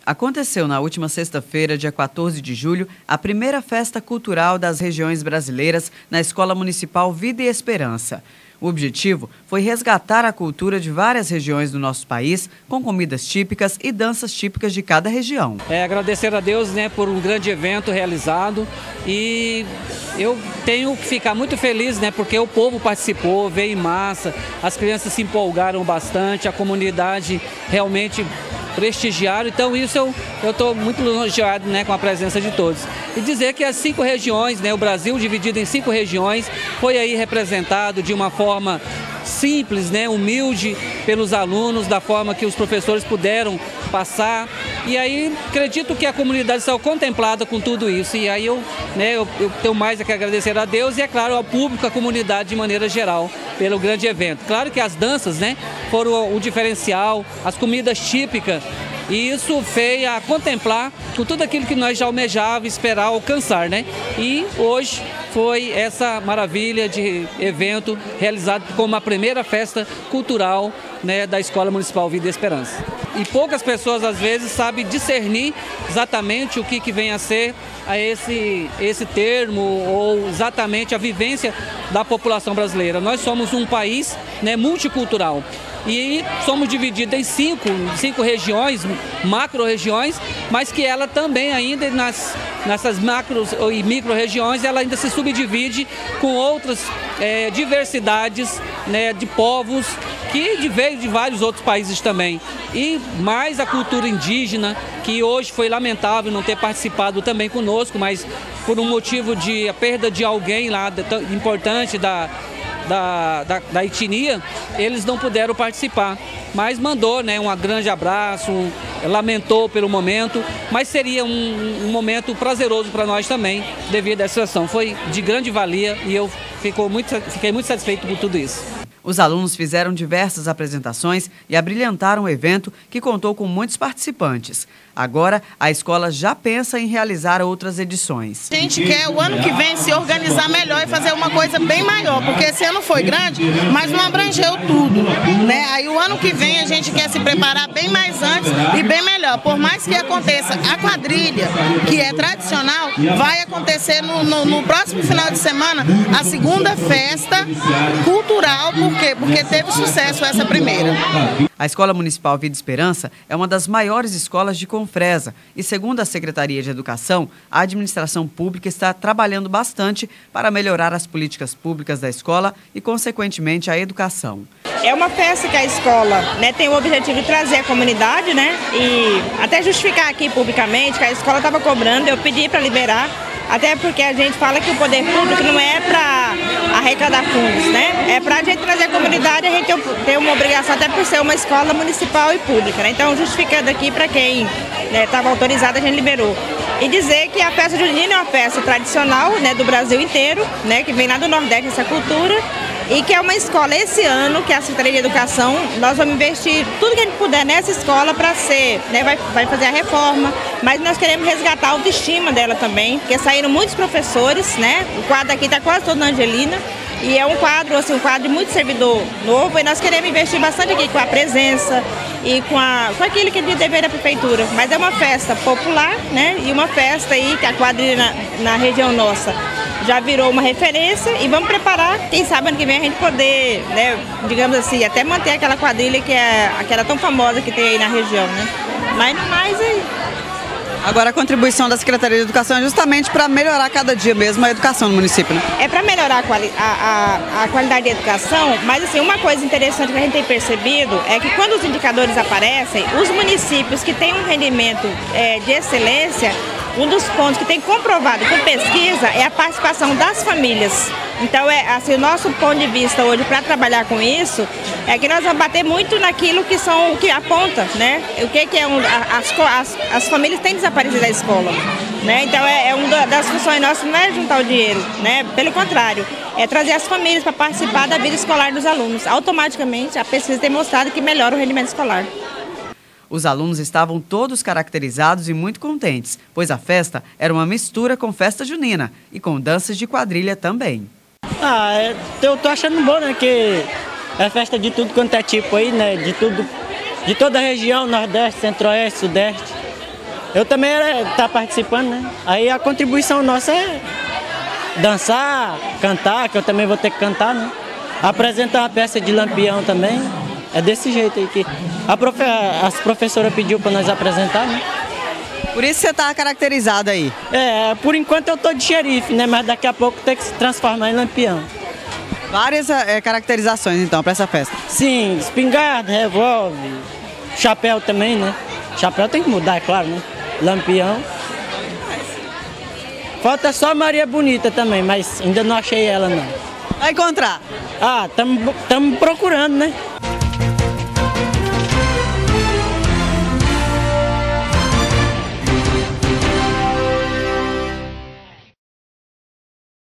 Aconteceu na última sexta-feira, dia 14 de julho, a primeira festa cultural das regiões brasileiras na Escola Municipal Vida e Esperança. O objetivo foi resgatar a cultura de várias regiões do nosso país, com comidas típicas e danças típicas de cada região. Agradecer a Deus, por um grande evento realizado, e eu tenho que ficar muito feliz, porque o povo participou, veio em massa, as crianças se empolgaram bastante, a comunidade realmente prestigiaram, então isso eu estou muito lisonjeado com a presença de todos. E dizer que as 5 regiões, o Brasil dividido em 5 regiões, foi aí representado de uma forma simples, humilde pelos alunos, da forma que os professores puderam passar. E aí acredito que a comunidade saiu contemplada com tudo isso. E aí eu tenho mais a que agradecer a Deus e, é claro, ao público, à comunidade de maneira geral, pelo grande evento. Claro que as danças, foram o diferencial, as comidas típicas, e isso fez a contemplar com tudo aquilo que nós já almejávamos, esperar alcançar, E hoje foi essa maravilha de evento realizado como a primeira festa cultural da Escola Municipal Vida e Esperança. E poucas pessoas, às vezes, sabem discernir exatamente o que vem a ser esse termo, ou exatamente a vivência da população brasileira. Nós somos um país multicultural. E somos divididos em 5 regiões, macro-regiões, mas que ela também ainda, nessas macros e micro-regiões, ela ainda se subdivide com outras diversidades de povos que veio de vários outros países também. E mais a cultura indígena, que hoje foi lamentável não ter participado também conosco, mas por um motivo de a perda de alguém lá importante da etnia, eles não puderam participar, mas mandou um grande abraço, lamentou pelo momento, mas seria um momento prazeroso para nós também, devido a essa situação. Foi de grande valia e eu fiquei muito satisfeito por tudo isso. Os alunos fizeram diversas apresentações e abrilhantaram o evento, que contou com muitos participantes. Agora, a escola já pensa em realizar outras edições. A gente quer, o ano que vem, se organizar melhor e fazer uma coisa bem maior, porque esse ano foi grande, mas não abrangeu tudo, Aí o ano que vem a gente quer se preparar bem mais antes e bem melhor. Por mais que aconteça a quadrilha, que é tradicional, vai acontecer no próximo final de semana a segunda festa cultural. Por quê? Porque teve sucesso essa primeira. A Escola Municipal Vida e Esperança é uma das maiores escolas de Confresa e, segundo a Secretaria de Educação, a administração pública está trabalhando bastante para melhorar as políticas públicas da escola e, consequentemente, a educação. É uma festa que a escola tem o objetivo de trazer a comunidade, e até justificar aqui publicamente que a escola estava cobrando, eu pedi para liberar, até porque a gente fala que o poder público não é para arrecadar fundos, É para a gente trazer a comunidade, a gente tem uma obrigação, até por ser uma escola municipal e pública, Então, justificando aqui para quem estava autorizado, a gente liberou. E dizer que a festa junina é uma festa tradicional, do Brasil inteiro, que vem lá do Nordeste essa cultura, e que é uma escola, esse ano, que é a Secretaria de Educação, nós vamos investir tudo que a gente puder nessa escola para ser, vai fazer a reforma, mas nós queremos resgatar a autoestima dela também, porque saíram muitos professores, O quadro aqui está quase todo na Angelina, e é um quadro, um quadro de muito servidor novo, e nós queremos investir bastante aqui com a presença e com aquilo que é de dever da prefeitura. Mas é uma festa popular, E uma festa aí que a quadrilha na região nossa já virou uma referência, e vamos preparar, quem sabe ano que vem a gente poder, digamos assim, até manter aquela quadrilha que é aquela tão famosa que tem aí na região, Mas no mais aí. Agora, a contribuição da Secretaria de Educação é justamente para melhorar cada dia mesmo a educação no município, É para melhorar a qualidade da educação, mas assim, uma coisa interessante que a gente tem percebido é que quando os indicadores aparecem, os municípios que têm um rendimento de excelência, um dos pontos que tem comprovado com pesquisa é a participação das famílias. Então, o nosso ponto de vista hoje para trabalhar com isso é que nós vamos bater muito naquilo que aponta, O que é as famílias têm desaparecido da escola, Então, uma das funções nossas não é juntar o dinheiro, Pelo contrário, é trazer as famílias para participar da vida escolar dos alunos. Automaticamente, a pesquisa tem mostrado que melhora o rendimento escolar. Os alunos estavam todos caracterizados e muito contentes, pois a festa era uma mistura com festa junina e com danças de quadrilha também. Eu tô achando bom, que é festa de tudo quanto é tipo aí, de toda a região, Nordeste, Centro-Oeste, Sudeste. eu também tá participando, né? Aí a contribuição nossa é dançar, cantar, que eu também vou ter que cantar, né? Apresentar uma peça de Lampião também. É desse jeito aí que as professoras pediu para nós apresentar, né? Por isso você tá caracterizado aí. Por enquanto eu tô de xerife, né? Mas daqui a pouco tem que se transformar em Lampião. Várias caracterizações então para essa festa. Sim, espingarda, revólver, chapéu também, né? Chapéu tem que mudar, é claro, né? Lampião. Falta só a Maria Bonita também, mas ainda não achei ela não. Vai encontrar? Estamos procurando, né?